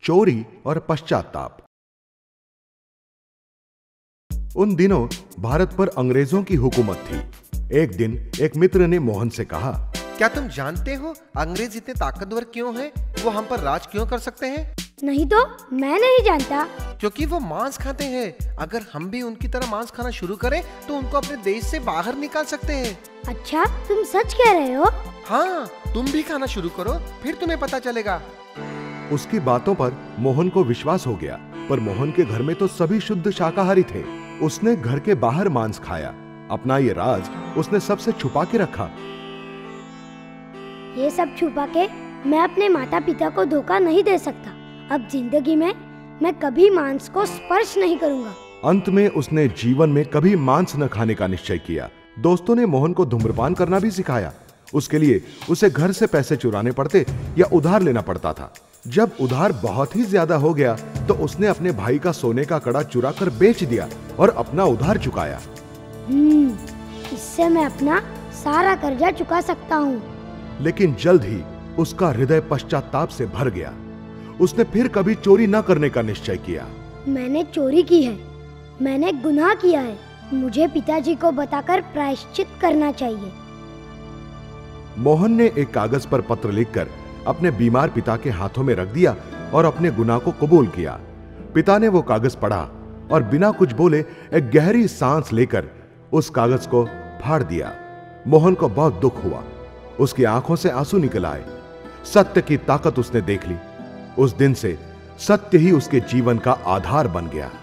चोरी और पश्चाताप। उन दिनों भारत पर अंग्रेजों की हुकूमत थी। एक दिन एक मित्र ने मोहन से कहा, क्या तुम जानते हो अंग्रेज इतने ताकतवर क्यों हैं? वो हम पर राज क्यों कर सकते हैं? नहीं तो मैं नहीं जानता। क्योंकि वो मांस खाते हैं। अगर हम भी उनकी तरह मांस खाना शुरू करें तो उनको अपने देश से बाहर निकाल सकते हैं। अच्छा, तुम सच कह रहे हो? हाँ, तुम भी खाना शुरू करो, फिर तुम्हें पता चलेगा। उसकी बातों पर मोहन को विश्वास हो गया, पर मोहन के घर में तो सभी शुद्ध शाकाहारी थे। उसने घर के बाहर मांस खाया। अपना ये राज उसने सबसे छुपा के रखा। ये सब छुपा के मैं अपने माता पिता को धोखा नहीं दे सकता। अब जिंदगी में मैं कभी मांस को स्पर्श नहीं करूंगा। अंत में उसने जीवन में कभी मांस न खाने का निश्चय किया। दोस्तों ने मोहन को धूम्रपान करना भी सिखाया। उसके लिए उसे घर से पैसे चुराने पड़ते या उधार लेना पड़ता था। जब उधार बहुत ही ज्यादा हो गया तो उसने अपने भाई का सोने का कड़ा चुरा कर बेच दिया और अपना उधार चुकाया। इससे मैं अपना सारा कर्जा चुका सकता हूँ। लेकिन जल्द ही उसका हृदय पश्चाताप से भर गया। उसने फिर कभी चोरी न करने का निश्चय किया। मैंने चोरी की है, मैंने गुनाह किया है। मुझे पिताजी को बताकर प्रायश्चित करना चाहिए। मोहन ने एक कागज पर पत्र लिखकर अपने बीमार पिता के हाथों में रख दिया और अपने गुनाह को कबूल किया। पिता ने वो कागज पढ़ा और बिना कुछ बोले एक गहरी सांस लेकर उस कागज को फाड़ दिया। मोहन को बहुत दुख हुआ। उसकी आंखों से आंसू निकल आए। सत्य की ताकत उसने देख ली। उस दिन से सत्य ही उसके जीवन का आधार बन गया।